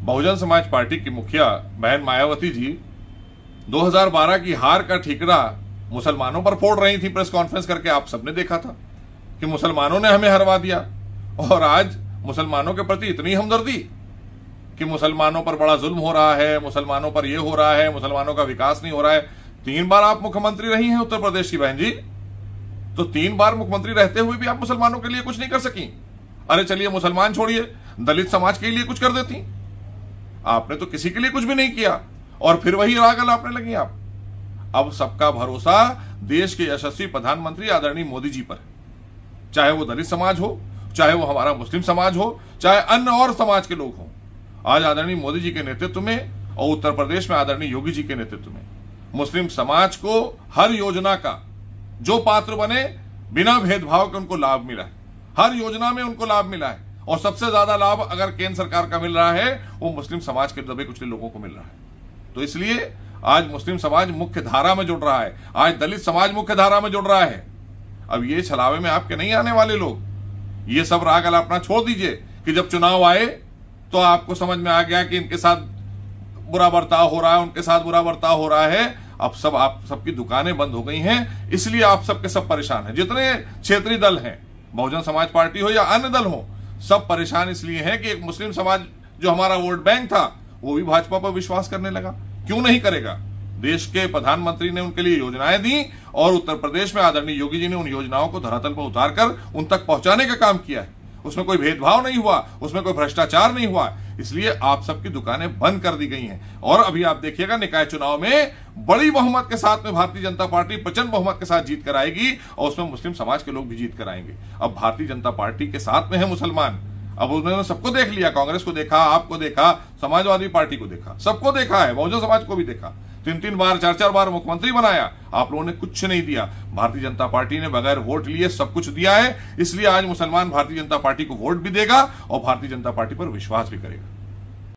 Bahujan Samaj party की मुखिया बहन मायावती जी 2012 की हार का ठीकरा मुसलमानों पर फोड़ रही थी प्रेस कॉन्फ्रेंस करके। आप सबने देखा था कि मुसलमानों ने हमें हरवा दिया, और आज मुसलमानों के प्रति इतनी हमदर्दी कि मुसलमानों पर बड़ा जुल्म हो रहा है, मुसलमानों पर यह हो रहा है, मुसलमानों का विकास नहीं हो रहा है। 3 बार आप मुख्यमंत्री रही हैं उत्तर प्रदेश की बहन जी, तो 3 बार मुख्यमंत्री रहते हुए भी आप मुसलमानों के लिए कुछ नहीं कर सकी। अरे चलिए मुसलमान छोड़िए, दलित समाज के लिए कुछ कर देती। आपने तो किसी के लिए कुछ भी नहीं किया, और फिर वही राग अलापने लगी आप। अब सबका भरोसा देश के यशस्वी प्रधानमंत्री आदरणीय मोदी जी पर, चाहे वो दलित समाज हो, चाहे वो हमारा मुस्लिम समाज हो, चाहे अन्य और समाज के लोग हों। आज आदरणीय मोदी जी के नेतृत्व में और उत्तर प्रदेश में आदरणीय योगी जी के नेतृत्व में मुस्लिम समाज को हर योजना का जो पात्र बने बिना भेदभाव के उनको लाभ मिला है। हर योजना में उनको लाभ मिला है, और सबसे ज्यादा लाभ अगर केंद्र सरकार का मिल रहा है वो मुस्लिम समाज के दबे कुचले लोगों को मिल रहा है। तो इसलिए आज मुस्लिम समाज मुख्य धारा में जुड़ रहा है, आज दलित समाज मुख्य धारा में जुड़ रहा है। अब ये छलावे में आपके नहीं आने वाले लोग, ये सब राग अलापना छोड़ दीजिए कि जब चुनाव आए तो आपको समझ में आ गया कि इनके साथ बुरा बर्ताव हो रहा है, उनके साथ बुरा बर्ताव हो रहा है। अब सब आप सबकी दुकानें बंद हो गई हैं, इसलिए आप सबके सब परेशान हैं। जितने क्षेत्रीय दल हैं, बहुजन समाज पार्टी हो या अन्य दल हो, सब परेशान इसलिए हैं कि एक मुस्लिम समाज जो हमारा वोट बैंक था वो भी भाजपा पर विश्वास करने लगा। क्यों नहीं करेगा? देश के प्रधानमंत्री ने उनके लिए योजनाएं दी, और उत्तर प्रदेश में आदरणीय योगी जी ने उन योजनाओं को धरातल पर उतारकर उन तक पहुंचाने का काम किया है। उसमें कोई भेदभाव नहीं हुआ, उसमें कोई भ्रष्टाचार नहीं हुआ, इसलिए आप सबकी दुकानें बंद कर दी गई हैं। और अभी आप देखिएगा निकाय चुनाव में बड़ी बहुमत के साथ में भारतीय जनता पार्टी प्रचंड बहुमत के साथ जीत कर आएगी, और उसमें मुस्लिम समाज के लोग भी जीत कर आएंगे। अब भारतीय जनता पार्टी के साथ में है मुसलमान। अब उन्होंने सबको देख लिया, कांग्रेस को देखा, आपको देखा, समाजवादी पार्टी को देखा, सबको देखा है, बहुजन समाज को भी देखा। 3-3 बार 4-4 बार मुख्यमंत्री बनाया, आप लोगों ने कुछ नहीं दिया। भारतीय जनता पार्टी ने बगैर वोट लिए सब कुछ दिया है, इसलिए आज मुसलमान भारतीय जनता पार्टी को वोट भी देगा और भारतीय जनता पार्टी पर विश्वास भी करेगा।